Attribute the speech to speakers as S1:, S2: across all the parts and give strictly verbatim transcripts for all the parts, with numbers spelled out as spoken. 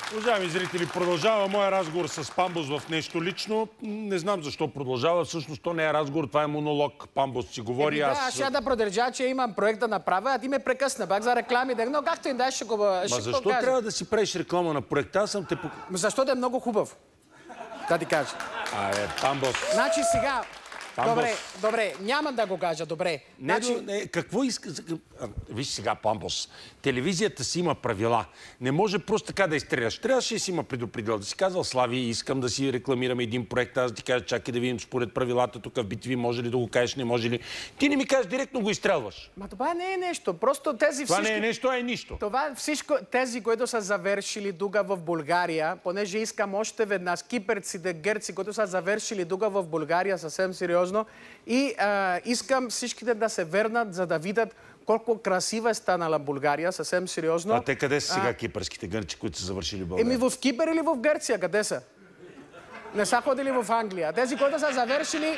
S1: Уважаеми зрители, продължава моя разговор с Памбос в нещо лично. Не знам защо продължава. Всъщност то не е разговор, това е монолог. Памбос си говори.
S2: Еми, да, аз ще да продължа, че имам проект да направя, а ти ме прекъсна. Бак за реклами, но както им дай, ще го
S1: Ма защо
S2: покажа.
S1: трябва да си правиш реклама на проекта? Аз съм те...
S2: Защото е много хубав. Да ти кажа.
S1: А, е, Памбос.
S2: Значи сега...
S1: Памбос.
S2: Добре, добре, няма да го кажа, добре.
S1: Не,
S2: значи...
S1: не, какво иска... Виж сега, Памбос. Телевизията си има правила. Не може просто така да изстреляш. Трябваше да си има предупредил. Да си казал, Слави, искам да си рекламираме един проект. Аз да ти кажа, чакай да видим според правилата тук в би ти ви, може ли да го кажеш, не може ли. Ти не ми кажеш, директно го изстрелваш.
S2: Ма това не е нещо. Просто тези
S1: това
S2: всички...
S1: не е нещо, а е нищо.
S2: Това всичко, тези, които са завършили дуга в България, понеже искам още веднъж кипърците, гърци, които са завършили дуга в България съвсем сериозно, и а, искам всичките да се върнат, за да видят колко красива е станала България, съвсем сериозно.
S1: А те къде са сега а... кипърските гърци, които са завършили България?
S2: Еми в Кипър или в Гърция, къде са? Не са ходили в Англия. Тези, които са завършили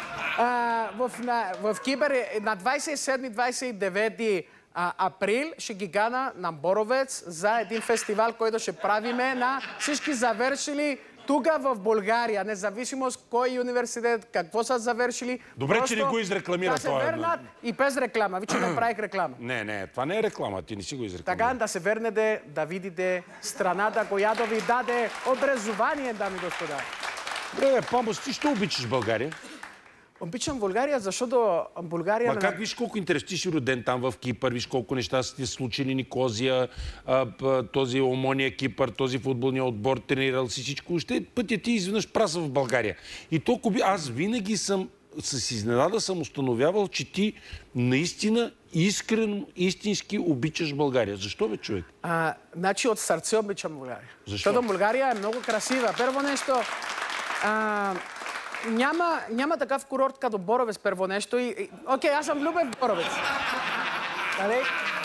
S2: а, в, на, в Кипър на двадесет и седми двадесет и девети април ще ги гана на Боровец за един фестивал, който ще правиме на всички завършили тук в България, независимо с кой университет, какво са завършили.
S1: Добре, че не го изрекламира
S2: да се върнат и без реклама. Ви, че направих реклама.
S1: Не, не, това не е реклама, ти не си го изрекламира.
S2: Така да се върнете, да видите страната, която ви даде образование, дами и господа.
S1: Добре, Памбос, ти що обичаш България?
S2: Обичам България, защото България...
S1: Ма как виж колко интерес, ти си роден там в Кипър, виж колко неща са ти случили, Никозия, този Омония Кипър, този футболния отбор, тренирал си всичко. Още пътя ти изведнъж праса в България. И толкова аз винаги съм, с изненада съм установявал, че ти наистина искрено, истински обичаш България. Защо бе, човек?
S2: А, значи от сърце обичам България.
S1: Защо?
S2: Защото България е много красива. Първо нещо... А... Няма, няма такъв курорт като Боровец, първо нещо. И, и, окей, аз съм влюбен в Боровец. Нали?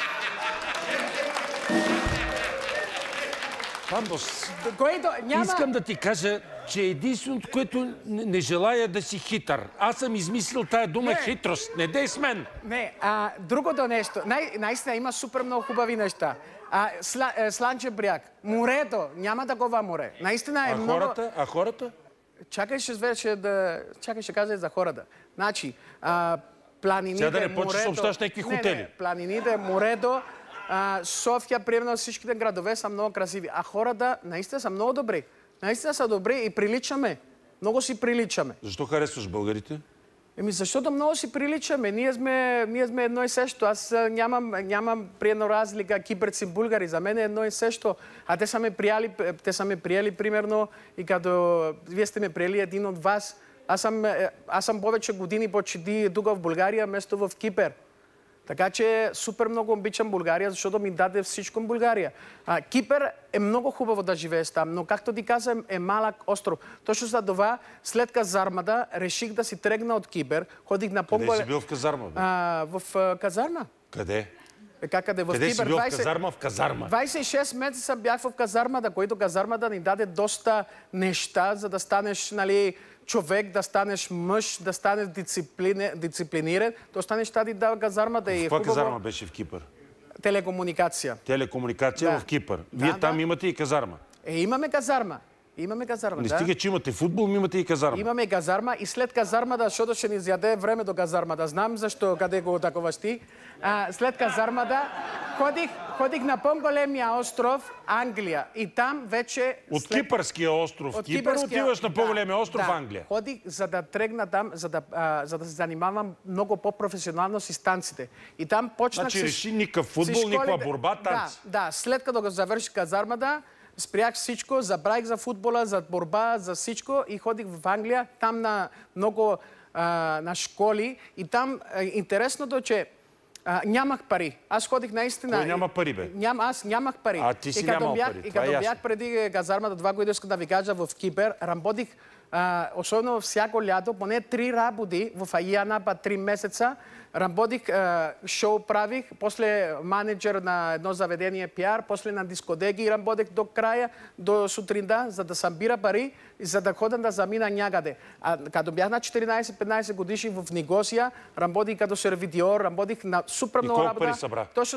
S1: Памбос,
S2: Което няма...
S1: искам да ти кажа, че единственото, което не, не желая да си хитър. Аз съм измислил тая дума не. Хитрост. Не дей с мен.
S2: Не, а, другото нещо. Най, наистина има супер много хубави неща. А, сла, е, Слънчев бряг. Морето. Няма такова море. Наистина е
S1: а
S2: много...
S1: Хората? А хората?
S2: Чакай, ще вече да... Чакай, ще кажа за хората. Значи, а, планините,
S1: сега да не почваш
S2: морето...
S1: да общаш някакви хотели.
S2: Не, не, планините, морето, а, София, примерно всичките градове са много красиви. А хората наистина са много добри. Наистина са добри и приличаме. Много си приличаме.
S1: Защо харесваш българите?
S2: Еми, защото много си приличаме. Ние сме, ние сме едно и също. Аз нямам, нямам приедно разлика кипърци и българи. За мен е едно и също. А те са ме приели, те са ме приели примерно и като вие сте ме приели един от вас. Аз съм, аз съм повече години почти тук в България, вместо в Кипър. Така че супер много обичам България, защото ми даде всичко в България. А, Кипър е много хубаво да живееш там, но както ти каза, е малък остров. Точно за това, след казармата, реших да си тръгна от Кипър. Ходих на по-голям...
S1: Къде си бил в казарма? Бе?
S2: А, в а, казарма.
S1: Къде?
S2: Е, как, къде? В
S1: къде
S2: Кипър,
S1: си бил
S2: двадесет...
S1: в казарма? В казарма.
S2: двадесет и шест месеца бях в казармата, което казармата ни даде доста неща, за да станеш, нали, човек, да станеш мъж, да станеш дисциплини... дисциплиниран. То станеш тази дава казармата и е
S1: хубаво.
S2: Каква
S1: казарма беше в Кипър?
S2: Телекомуникация.
S1: Телекомуникация
S2: да.
S1: в Кипър.
S2: Да,
S1: Вие
S2: да.
S1: там имате и казарма?
S2: Е, имаме казарма. Имаме казарма,
S1: Не
S2: да.
S1: стига, че имате футбол, имате и казарма.
S2: Имаме казарма и след казармата, защото ще ни изяде време до казармата. Знам защо, къде го такова сти. А, след казармата ходих, ходих на по-големия остров Англия. И там вече...
S1: От
S2: след...
S1: Кипърския остров
S2: От
S1: Кипър
S2: Кипърския...
S1: отиваш на по-големия
S2: да,
S1: остров
S2: да.
S1: Англия.
S2: Ходих, за да тръгна там, за да, а, за да се занимавам много по-професионално с танците. И там почнах...
S1: Значи
S2: с...
S1: реши никакъв футбол, никаква борба, танци.
S2: Да, да. След като го завърших казармата, спрях всичко, забравих за футбола, за борба, за всичко и ходих в Англия, там на много а, на школи и там а, интересното е, че а, нямах пари. Аз ходих наистина...
S1: Кой няма пари, бе?
S2: Ням, аз нямах пари.
S1: А ти си
S2: и като
S1: нямал
S2: бях,
S1: пари,
S2: и
S1: това
S2: като
S1: е
S2: бях
S1: ясно.
S2: преди казармата, това, което искам да ви кажа в Кипър, работих а, особено всяко лято, поне три работи в Айянапа, три месеца. Работих, а, шоу правих, после менеджер на едно заведение пиар, после на дискотеки и работех до края, до сутринта, за да събира пари и за да ходя да замина някъде. А като бях на четиринадесет-петнадесет годишни в Никозия, работих като сервитьор, работих на супер много
S1: колко
S2: работа.
S1: пари събра?
S2: Точно,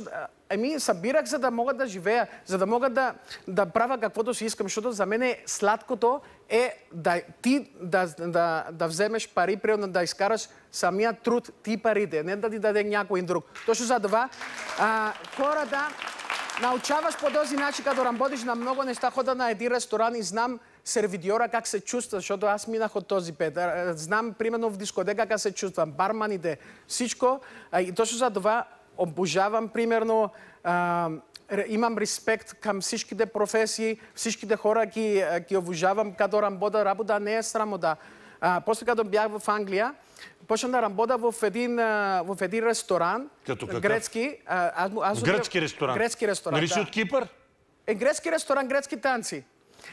S2: еми, събирах, за да мога да живея, за да мога да, да правя каквото си искам, защото за мен е сладкото е да ти да, да, да вземеш пари, примерно да изкараш самия труд, ти парите, не да ти даде някой друг. Точно за това а, хората научаваш по този начин, като работиш на много неща, хода на един ресторант и знам сервидьора как се чувства, защото аз минах от този път. Знам, примерно, в дискотека как се чувствам, барманите, всичко. И точно за това обожавам, примерно, а, имам респект към всичките професии, всичките хора ги, ги обожавам, като работа, работа не е срамота. А, после като бях в Англия, почна да работя в един, в един ресторант,
S1: като
S2: грецки. А, аз, аз,
S1: гръцки ресторант?
S2: Грецки ресторант,
S1: Нали си
S2: да.
S1: от Кипър?
S2: Е, грецки ресторант, грецки танци.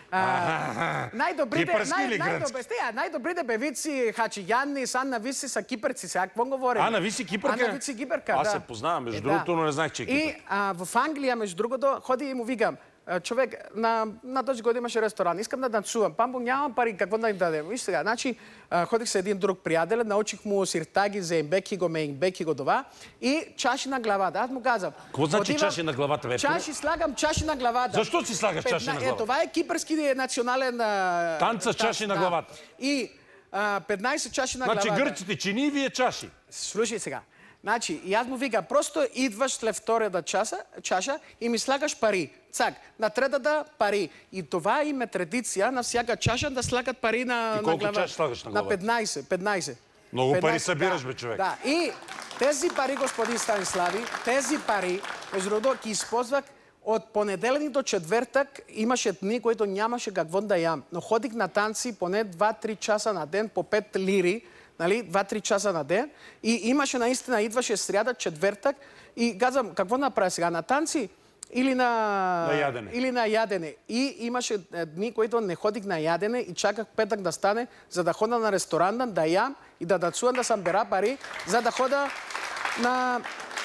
S2: Най-добрите най, най, най певици, Хачияни, Санна Виси са кипърци. Сега какво говорим?
S1: А, на Виси кипърка?
S2: А, на Виси кипърка,
S1: Аз
S2: да.
S1: се познавам, между
S2: е,
S1: другото,
S2: да.
S1: но не знаех, че е кипър.
S2: И а, в Англия, между другото, ходи и му викам, човек, на, на този год имаше ресторант, искам да танцувам. Памбо, нямам пари, какво да им дадем? Виж сега, значи, а, ходих с един друг приятел, научих му сиртаги, зеймбеки го, мейнбеки го това и чаши на главата. Аз му казвам.
S1: Какво значи
S2: отивам,
S1: чаши на главата, бе?
S2: Чаши, слагам чаши на главата.
S1: Защо си слагаш
S2: Петна...
S1: чаши на главата?
S2: Е, това е кипърски национален... А...
S1: Танца с чаши
S2: да.
S1: на главата.
S2: И а, петнайсет чаши на
S1: значи,
S2: главата.
S1: Значи гърците чини и вие чаши.
S2: Слушай сега. Значи, и аз му вика, просто идваш след втората чаша, чаша и ми слагаш пари. Цак, на третата пари. И това им е традиция на всяка чаша да слагат пари на,
S1: и
S2: на
S1: колко
S2: глава.
S1: чаши слагаш на главата?
S2: На петнайсет. петнайсет.
S1: Много
S2: петнайсет,
S1: пари събираш,
S2: да,
S1: бе, човек.
S2: Да, и тези пари, господин Станислави, тези пари, между другото, ги използвах от понеделник до четвъртък. Имаше дни, които нямаше какво да ям. Но ходих на танци поне два-три часа на ден, по пет лири. Нали, два-три часа на ден. И имаше наистина, идваше сряда, четвъртък и казвам, какво направя сега? На танци или на...
S1: на ядене.
S2: Или на ядене. И имаше дни, които не ходих на ядене и чаках петък да стане, за да хода на ресторанта, да ям и да дацувам, да събера пари, за да хода на...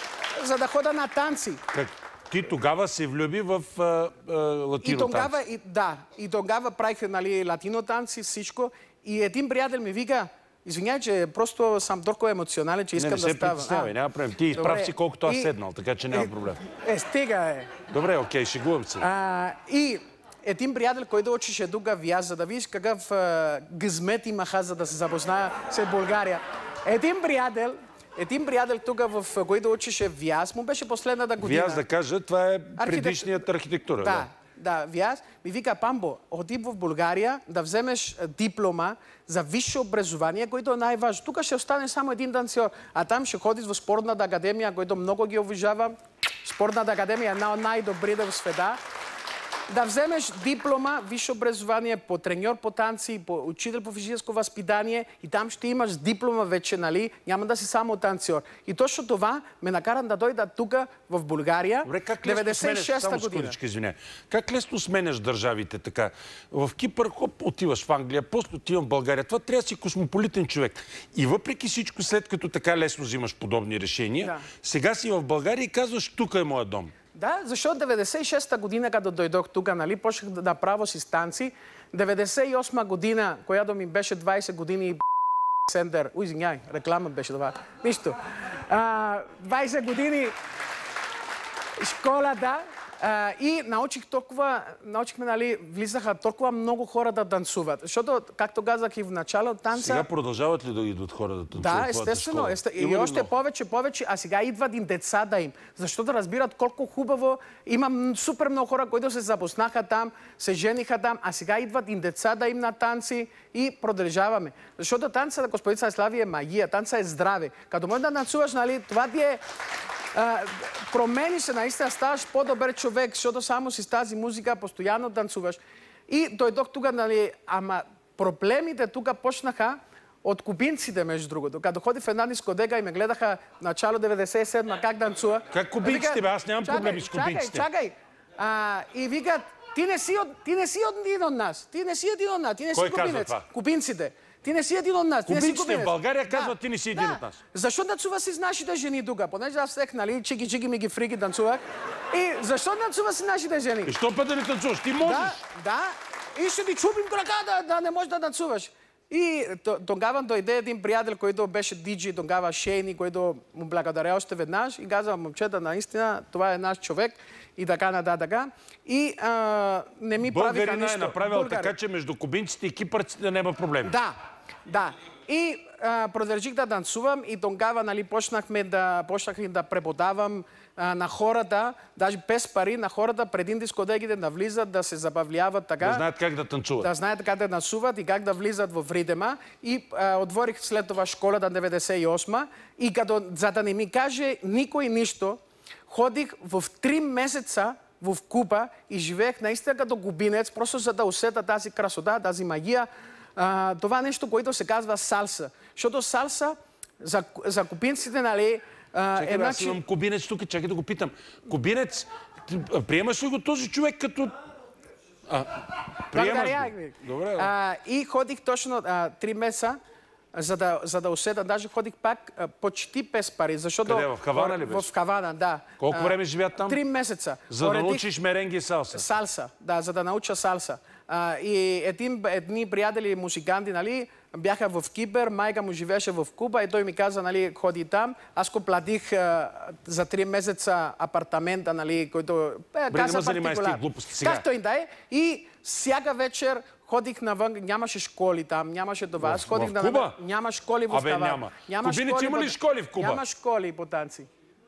S2: за да хода на танци.
S1: Как? Ти тогава се влюби в а, а, латино
S2: и тогава, и, да, и тогава правих, нали, латино танци, всичко. И един приятел ми вика, извинявай, че просто съм толкова емоционален, че искам
S1: не, не
S2: да става.
S1: Не, не се притеснявай, няма проблем. Ти изправ си колкото аз
S2: и...
S1: седнал, така че няма
S2: е,
S1: проблем.
S2: Е, стига е.
S1: Добре, окей, шегувам се.
S2: А, и един приятел, който учеше тук в Яз, за да видиш какъв а, гъзмет имаха, за да се запозная с България. Един приятел, един приятел тук, в който учеше в Яз, му беше последната година.
S1: Вяз, да кажа, това е
S2: Архитект...
S1: предишният архитектура.
S2: Да. Да. Да, Вяз ми вика, Памбо, ходи в България да вземеш диплома за висше образование, което е най-важно. Тук ще остане само един танцор, а там ще ходиш в спортната академия, който много ги уважавам. Спортната академия е една от най-добрите в света. Да вземеш диплома, висше образование по треньор по танци, по учител по физическо възпитание и там ще имаш диплома вече, нали? Няма да си само танцор. И точно това ме накара да дойда тук в България.
S1: Добре, как
S2: деветдесет и шеста година.
S1: Скудичка, извиня. Как лесно сменяш държавите така? В Кипър, хоп, отиваш в Англия, после отивам в България. Това трябва да си космополитен човек. И въпреки всичко, след като така лесно взимаш подобни решения, да. Сега си в България и казваш, тук е моя дом.
S2: Да, защото деветдесет и шеста година, като дойдох тук, нали, почнах да, да правя си станци. деветдесет и осма година, която ми беше двайсет години и Сендер. Уй, извиняй, реклама беше това. Нищо. А, двайсет години школата а, и научих толкова, научихме, нали, влизаха толкова много хора да танцуват. Защото, както казах и в начало, танца...
S1: Сега продължават ли да идват хора да танцуват?
S2: Да, естествено. Есте... И още много? повече, повече, а сега идват и деца да им. Защото разбират колко хубаво. Има супер много хора, които се запознаха там, се жениха там, а сега идват и деца да им на танци и продължаваме. Защото танца, господин Станислави, е магия, танца е здраве. Като можеш да танцуваш, нали, това ти е... Uh, промени се, наистина ставаш по-добър човек, защото само си с тази музика постоянно танцуваш. И дойдох тук, нали, ама проблемите тук почнаха от кубинците, между другото. Като ходи в една дискотека и ме гледаха начало деветдесет и седма как танцува.
S1: Как кубинците, бе? Аз нямам
S2: чакай,
S1: проблеми с кубинците.
S2: Чакай, чакай. А, и викат, ти не си, от, ти не си един от нас. Ти не си един от нас. Ти не
S1: Кой
S2: си кубинец.
S1: това?
S2: Кубинците. Ти не си един от нас.
S1: Кубинците в България казват, ти не си един
S2: да.
S1: от нас.
S2: Защо танцува си с нашите жени тук? Понеже аз всех, нали, чики-чики ми ги фрики танцувах. И защо танцува си нашите жени?
S1: И що път да не танцуваш? Ти можеш.
S2: Да, да. И ще ти чупим крака да, да не можеш да танцуваш. И тогава дойде един приятел, който беше диджей, тогава Шейни, който му благодаря още веднъж и каза, момчета, наистина, това е наш човек и така нататък. И а, не ми правиха нищо.
S1: Българина е направил Българ... така, че между кубинците и кипърците няма проблеми.
S2: Да, да. И а, продължих да танцувам и тогава, нали, почнахме да, почнах да преподавам а, на хората, даже без пари, на хората преди дискотеките да влизат, да се забавляват така.
S1: Да знаят как да танцуват.
S2: Да знаят как да танцуват и как да влизат в ритъма. И а, отворих след това школата деветдесет и осма и като, за да не ми каже никой нищо, ходих в три месеца в Куба и живеех наистина като кубинец, просто за да усета тази красота, тази магия. А, това нещо, което се казва салса. Защото салса за, за кубинците, нали... А,
S1: чакай,
S2: е,
S1: аз имам кубинец тук, чакай да го питам. Кубинец, приемаш ли го този човек като... А, приемаш го? Добре.
S2: А, и ходих точно а, три месеца, за да, за да усета. Даже ходих пак а, почти без пари, защото...
S1: Къде? В Хавана ли беше?
S2: В Хавана, да.
S1: Колко а, време живеят там?
S2: Три месеца.
S1: За да научиш меренги и салса?
S2: Салса, да, за да науча салса. А, и един, едни приятели музиканти, нали, бяха в Кипър, майка му живееше в Куба и той ми каза, нали, ходи там. Аз го платих а, за три месеца апартамента, нали, който...
S1: Е, Бре, не ме занимай с тия глупости сега.
S2: Както и да е. И всяка вечер ходих навън, нямаше школи там, нямаше това. Аз ходих
S1: в
S2: навън.
S1: Куба?
S2: Няма школи в
S1: Абе,
S2: Хавана.
S1: няма.
S2: Няма
S1: Кубинец има ли школи в Куба?
S2: Няма школи по танци.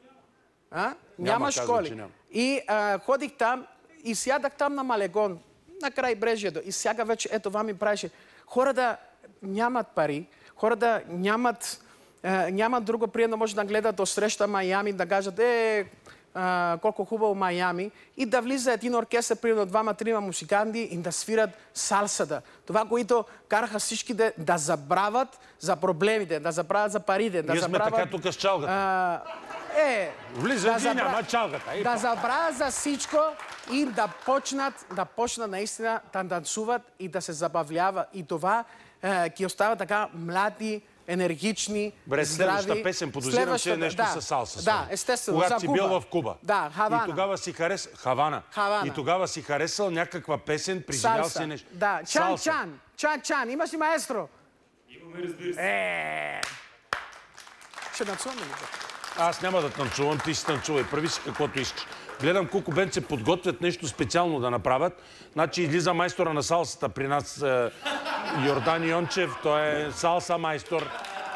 S2: А? Няма,
S1: няма
S2: школи.
S1: Казва, няма.
S2: И а, ходих там и сядах там на Малегон, на край брежието. И всяка вече, ето това ми правеше. Хората нямат пари, хората нямат, е, нямат друго приемно, може да гледат до среща Майами, да кажат, е, е, колко хубаво Майами. И да влиза един оркестър, примерно двама-трима музиканти и да свират салсата. Това, което караха всичките да забравят за проблемите, да забравят за парите, да
S1: Ние
S2: забравят...
S1: сме така тук с чалгата.
S2: Е,
S1: влиза
S2: да
S1: и
S2: забра...
S1: няма чалгата. Ей,
S2: да забравят за всичко и да почнат, да почнат наистина да танцуват и да се забавляват. И това е, ги остава така млади, енергични,
S1: Бре,
S2: здрави.
S1: следващата песен подозирам, че е нещо
S2: да,
S1: с салса.
S2: Да, естествено,
S1: когато
S2: за
S1: си
S2: Куба.
S1: бил в Куба.
S2: Да, Хавана.
S1: И тогава си харес... Хавана.
S2: Хавана.
S1: И тогава си харесал някаква песен, преживял си нещо.
S2: Да, Чан-Чан. Чан-Чан. Имаш ли маестро?
S3: Имаме, разбира се.
S2: Е... Ще танцуваме ли?
S1: Аз няма да танцувам, ти си танцувай, прави си каквото искаш. Гледам колко бенци подготвят нещо специално да направят. Значи излиза майстора на салсата при нас, е, Йордан Йончев, той е салса майстор.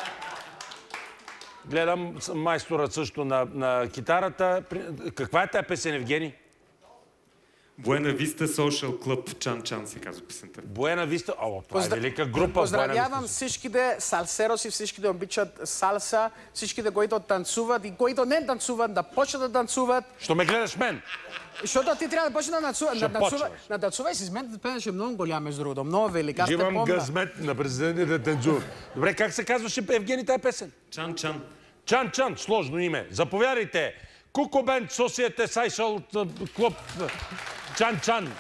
S1: Гледам майстора също на, на китарата. Каква е тая песен, Евгений?
S3: Buena Vista Social Club, Чан-Чан се казва песента.
S1: Buena Vista, о, това
S2: Поздра...
S1: е велика група.
S2: Поздравявам всичките салсероси, всичките обичат салса, всичките, които танцуват и които не танцуват, да почнат да танцуват.
S1: Що ме гледаш мен?
S2: Защото ти трябва да почне да танцуваш.
S1: Ще почваш.
S2: На танцувай си с мен, пенеше много голям, между другото, много велик. Аз те
S1: Имам
S2: помня.
S1: гъзмет на президента да танцувам. Добре, как се казваше, Евгений, тая песен?
S3: Чан-Чан.
S1: Чан-Чан, сложно име. Заповядайте. Куко Бенд, Societe Social Club. Чан-Чан.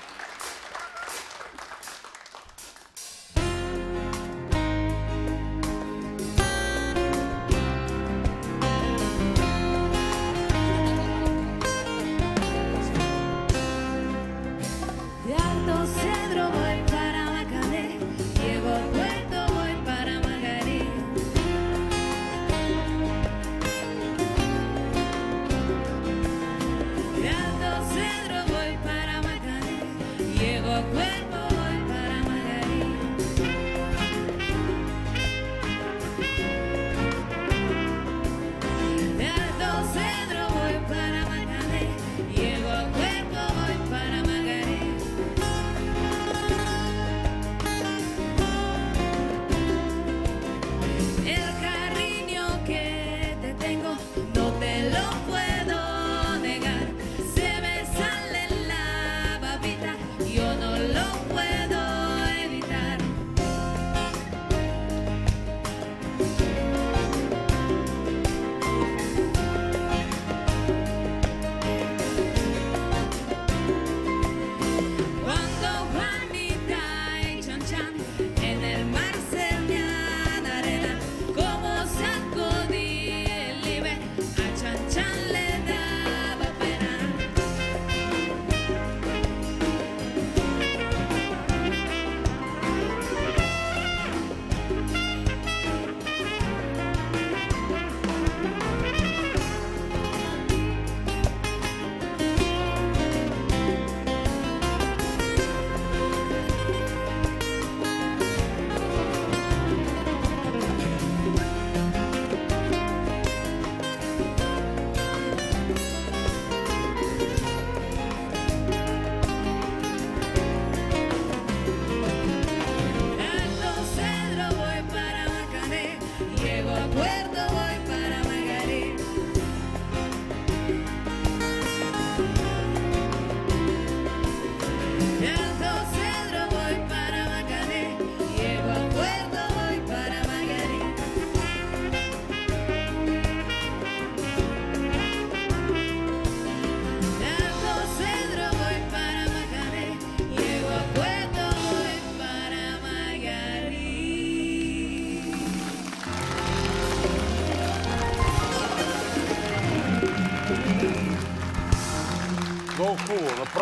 S4: Yo no lo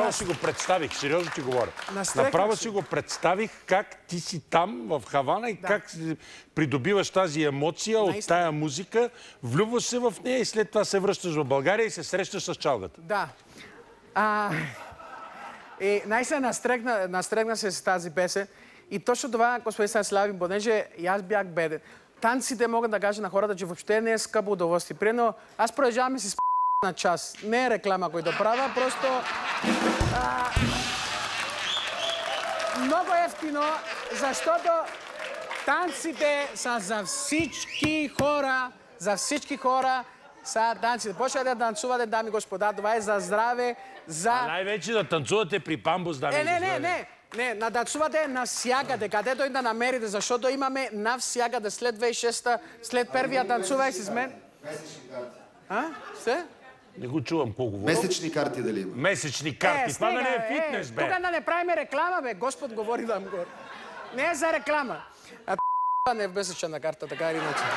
S1: направо си го представих, сериозно ти говоря. Направо си го представих как ти си там в Хавана и да. Как придобиваш тази емоция наистина. От тая музика, влюбваш се в нея и след това се връщаш в България и се срещаш с чалгата.
S2: Да. А, и наистина настрегна, настрегна се с тази песен. И точно това, господин Станислави, понеже и аз бях беден. Танците могат да кажа на хората, че въобще не е скъпо удоволствие. Примерно, аз продължавам си с на час. Не е реклама, който правя, просто... А, много ефтино, защото танците са за всички хора, за всички хора са танците. Почвате да танцувате, дами и господа, това е за здраве, за...
S1: А най-вече да танцувате при Памбус, дами и господа.
S2: Е, не, не, не. Не, да танцувате навсякъде, където и да намерите, защото имаме навсякъде след две хиляди и шеста, след първия танцувай с мен.
S4: Месечни карти.
S2: А? Сте?
S1: Не го чувам колко говори.
S4: Месечни карти дали има?
S1: Месечни карти.
S2: Е,
S1: това да не е
S2: стига,
S1: фитнес,
S2: е,
S1: бе.
S2: Тук да не правим реклама, бе. Господ говори да му говори. Не е за реклама. А не е в месечна карта, така или иначе.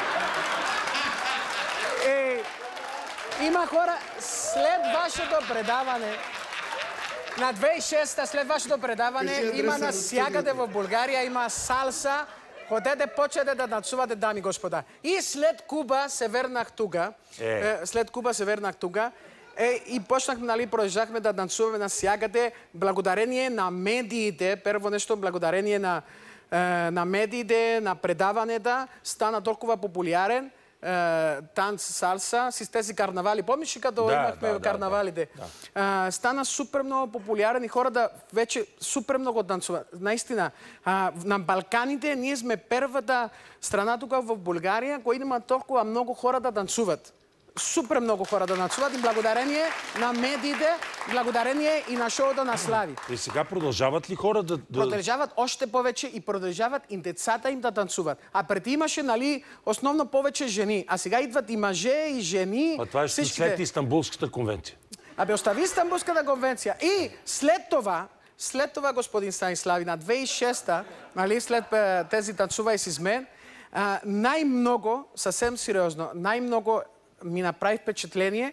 S2: Е, има хора, след вашето предаване, на две хиляди и шеста, след вашето предаване, има навсякъде в България, има салса. Ходете, почете да танцувате, дами и господа. И след Куба се върнах тука. Е. След Куба се върнах тука. Е, и почнахме, нали, продължахме да танцуваме навсякъде. Благодарение на медиите, първо нещо, благодарение на, е, на медиите, на предаванията, стана толкова популярен. Uh, танц, салса, с тези карнавали. Помниш ли като да, имахме да, карнавалите? Да, да. Uh, стана супер много популярен и хората вече супер много танцуват. Наистина, uh, на Балканите ние сме първата страна тук в България, която има толкова много хора да танцуват. Супер много хора да танцуват и благодарение на медиите, благодарение и на шоуто на Слави.
S1: И сега продължават ли хора да... да...
S2: Продължават още повече и продължават и децата им да танцуват. А преди имаше, нали, основно повече жени. А сега идват и мъже, и жени.
S1: А това е всичките... след Истанбулската конвенция.
S2: Абе, остави Истанбулската конвенция. И след това, след това, господин Станислави, на две хиляди и шеста, нали, след тези танцувай с мен, най-много, съвсем сериозно, най-много ми направи впечатление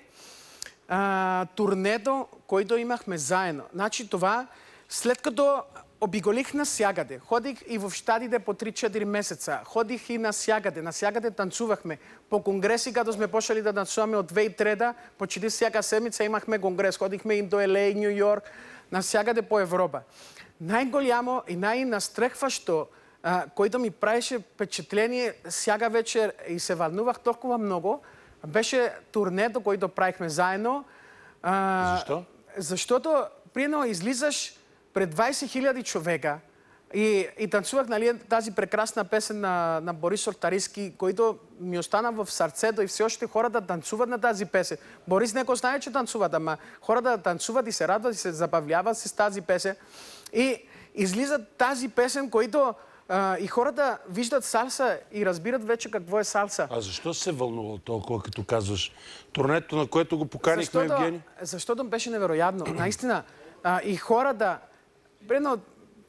S2: а, турнето, който имахме заедно. Значи това, след като обиголих насякъде, ходих и в щатите по три-четири месеца, ходих и насякъде, насякъде танцувахме. По конгреси, като сме почали да танцуваме от две хиляди и трета, почти всяка седмица имахме конгрес. Ходихме и до Ел Ей, Ню Йорк, насякъде по Европа. Най-голямо и най-настрехващо, който ми правеше впечатление всяка вечер и се вълнувах толкова много, беше турнето, което правихме заедно. А,
S1: Защо?
S2: Защото, примерно, излизаш пред двайсет хиляди човека и, и танцувах, нали, тази прекрасна песен на, на Борис Ортариски, който ми остана в сърцето и все още хората танцуват на тази песен. Борис не го знае, че танцуват, ама хората танцуват и се радват и се забавляват с тази песен. И излизат тази песен, който Uh, и хората виждат салса и разбират вече какво е салса.
S1: А защо се вълнувал толкова, като казваш турнето, на което го поканихме,
S2: защото,
S1: Евгений?
S2: Защото беше невероятно. Наистина. Uh, и хората... Примерно,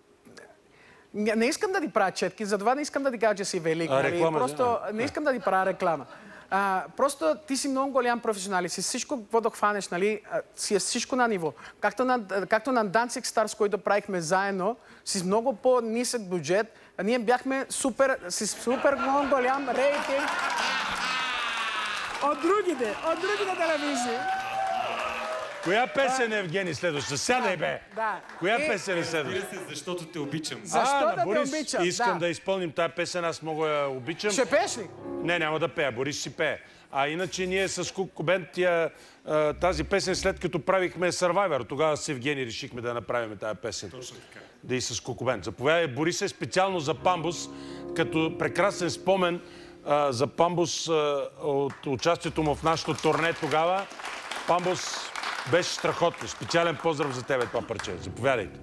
S2: не искам да ти правя четки, затова не искам да ти кажа, че си велик.
S1: А, реклама,
S2: просто
S1: да.
S2: Не искам да ти правя реклама. А, просто ти си много голям професионалист. Си всичко, какво да хванеш, нали, си е всичко на ниво. Както на, както на Dancing Stars, който правихме заедно, с много по-нисък бюджет, а ние бяхме супер, с супер много голям рейтинг от другите, от другите телевизии.
S1: Коя песен е, Евгений, следваща? Сядай, бе!
S2: Да.
S1: Коя
S2: и...
S1: песен е следваща?
S3: Защото те обичам.
S2: Защо
S1: а,
S2: да
S1: Борис,
S2: те обичам?
S1: Искам да.
S2: да
S1: изпълним тази песен, аз много я обичам.
S2: Ще пееш ли?
S1: Не, няма да пея, Борис си пее. А иначе ние с Кукубент тази песен, след като правихме Survivor, тогава с Евгений решихме да направим тази песен.
S3: Точно така.
S1: Да и с Кукубент. Заповядай, Борис, е специално за Памбус, като прекрасен спомен а, за Памбус а, от участието му в нашото турне тогава. Памбус беше страхотно. Специален поздрав за тебе, това парче. Заповядайте.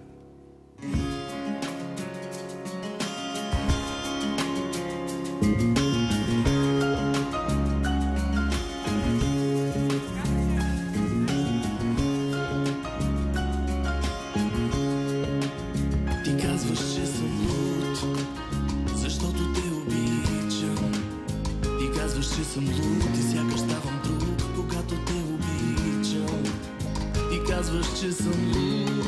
S5: Ти казваш, че съм луд, защото те обичам. Ти казваш, че съм луд и сякаш ставам друг, когато те обичам. Ти казваш, че съм луд,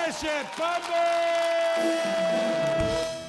S1: беше Павел!